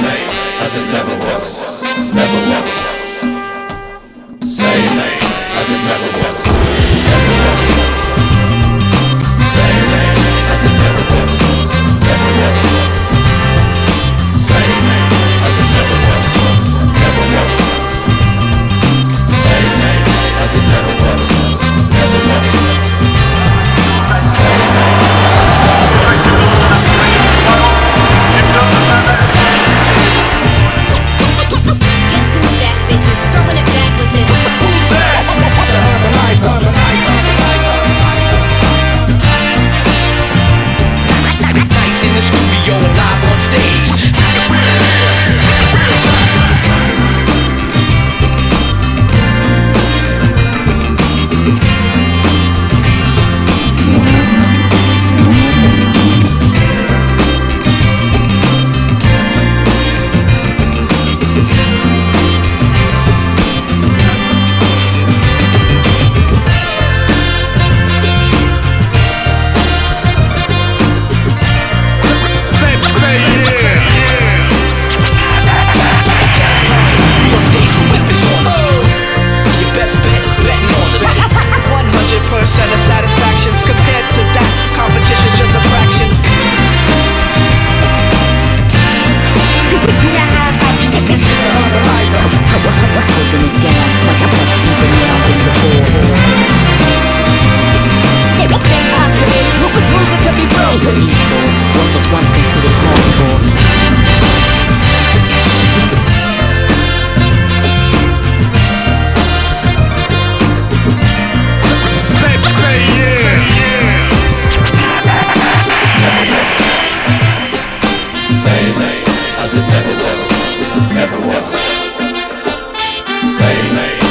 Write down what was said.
as it never was, never was. Same as it never was, never was. Same as it never was, never was. Same as it never was, never was. Same as it never was, never was. Same as it never was. As it never was, never was. Same